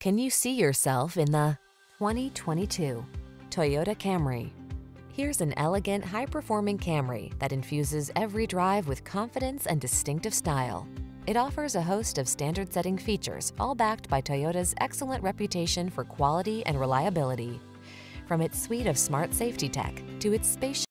Can you see yourself in the 2022 Toyota Camry? Here's an elegant, high-performing Camry that infuses every drive with confidence and distinctive style. It offers a host of standard-setting features, all backed by Toyota's excellent reputation for quality and reliability. From its suite of smart safety tech to its spacious